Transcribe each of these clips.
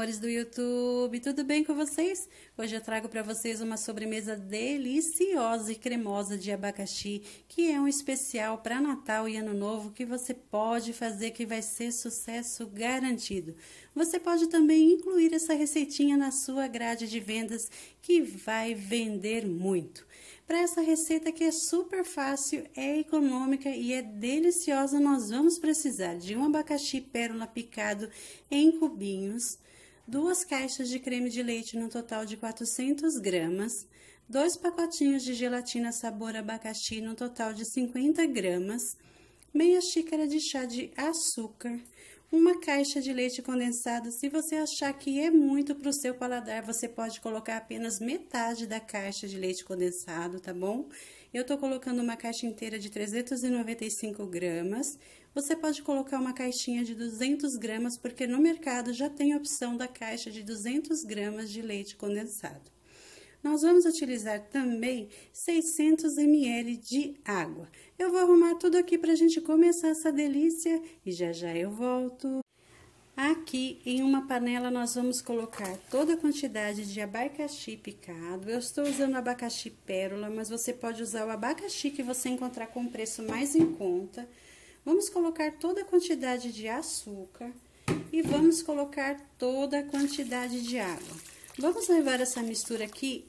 amores do YouTube, tudo bem com vocês? Hoje eu trago para vocês uma sobremesa deliciosa e cremosa de abacaxi, que é um especial para Natal e Ano Novo que você pode fazer, que vai ser sucesso garantido. Você pode também incluir essa receitinha na sua grade de vendas, que vai vender muito. Para essa receita que é super fácil, é econômica e é deliciosa, nós vamos precisar de um abacaxi pérola picado em cubinhos, 2 caixas de creme de leite no total de 400 gramas, 2 pacotinhos de gelatina sabor abacaxi no total de 50 gramas, meia xícara de chá de açúcar, uma caixa de leite condensado. Se você achar que é muito para o seu paladar, você pode colocar apenas metade da caixa de leite condensado, tá bom? Eu tô colocando uma caixa inteira de 395 gramas. Você pode colocar uma caixinha de 200 gramas, porque no mercado já tem a opção da caixa de 200 gramas de leite condensado. Nós vamos utilizar também 600 ml de água. Eu vou arrumar tudo aqui para a gente começar essa delícia e já já eu volto. Aqui em uma panela nós vamos colocar toda a quantidade de abacaxi picado. Eu estou usando abacaxi pérola, mas você pode usar o abacaxi que você encontrar com preço mais em conta. Vamos colocar toda a quantidade de açúcar e vamos colocar toda a quantidade de água. Vamos levar essa mistura aqui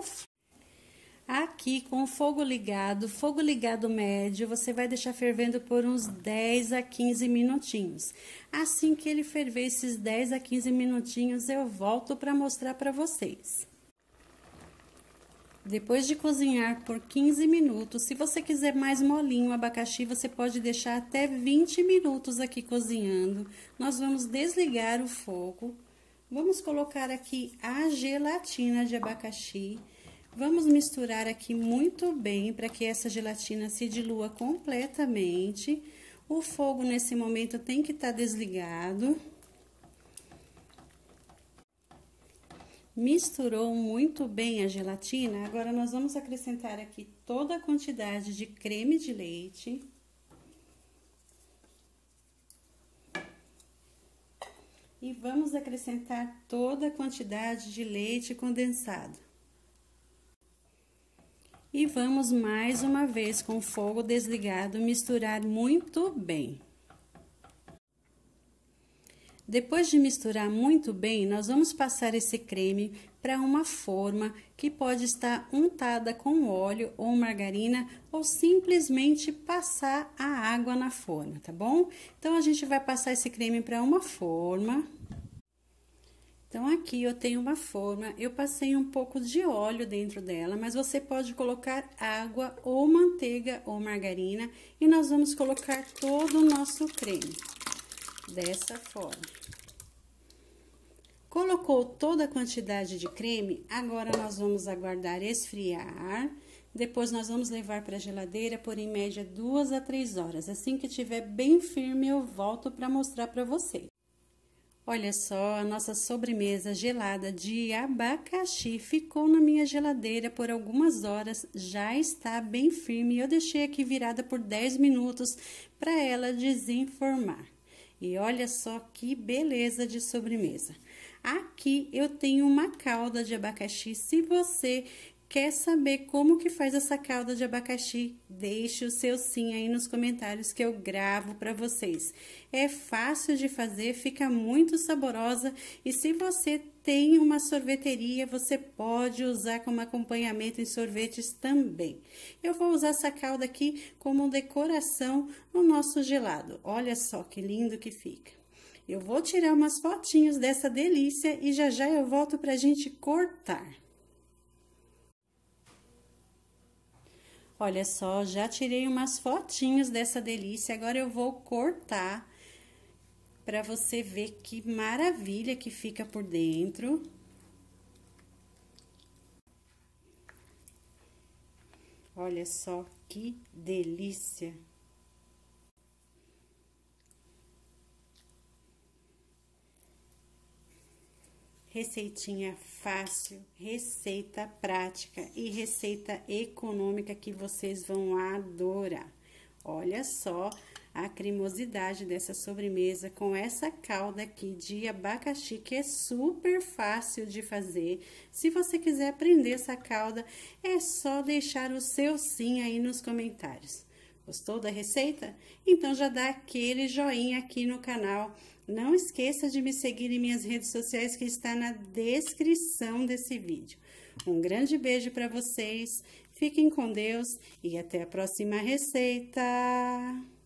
aqui com o fogo ligado médio, você vai deixar fervendo por uns 10 a 15 minutinhos. Assim que ele ferver esses 10 a 15 minutinhos, eu volto para mostrar para vocês. Depois de cozinhar por 15 minutos, se você quiser mais molinho o abacaxi, você pode deixar até 20 minutos aqui cozinhando. Nós vamos desligar o fogo. Vamos colocar aqui a gelatina de abacaxi. Vamos misturar aqui muito bem para que essa gelatina se dilua completamente. O fogo nesse momento tem que estar desligado. Misturou muito bem a gelatina. Agora nós vamos acrescentar aqui toda a quantidade de creme de leite. E vamos acrescentar toda a quantidade de leite condensado. E vamos mais uma vez com o fogo desligado misturar muito bem. Depois de misturar muito bem, nós vamos passar esse creme para uma forma que pode estar untada com óleo ou margarina ou simplesmente passar a água na forma, tá bom? Então, a gente vai passar esse creme para uma forma. Então, aqui eu tenho uma forma, eu passei um pouco de óleo dentro dela, mas você pode colocar água ou manteiga ou margarina e nós vamos colocar todo o nosso creme dessa forma. Colocou toda a quantidade de creme, agora nós vamos aguardar esfriar. Depois nós vamos levar para a geladeira por em média 2 a 3 horas. Assim que estiver bem firme, eu volto para mostrar para vocês. Olha só, a nossa sobremesa gelada de abacaxi ficou na minha geladeira por algumas horas, já está bem firme. Eu deixei aqui virada por 10 minutos para ela desenformar. E olha só que beleza de sobremesa. Aqui eu tenho uma calda de abacaxi. Se você quer saber como que faz essa calda de abacaxi, deixe o seu sim aí nos comentários que eu gravo para vocês. É fácil de fazer, fica muito saborosa e se você tem uma sorveteria, você pode usar como acompanhamento em sorvetes também. Eu vou usar essa calda aqui como decoração no nosso gelado. Olha só que lindo que fica. Eu vou tirar umas fotinhos dessa delícia e já já eu volto pra gente cortar. Olha só, já tirei umas fotinhos dessa delícia, agora eu vou cortar para você ver que maravilha que fica por dentro. Olha só que delícia. Receitinha fácil, receita prática e receita econômica que vocês vão adorar. Olha só a cremosidade dessa sobremesa com essa calda aqui de abacaxi, que é super fácil de fazer. Se você quiser aprender essa calda, é só deixar o seu sim aí nos comentários. Gostou da receita? Então já dá aquele joinha aqui no canal. Não esqueça de me seguir em minhas redes sociais, que está na descrição desse vídeo. Um grande beijo para vocês, fiquem com Deus e até a próxima receita!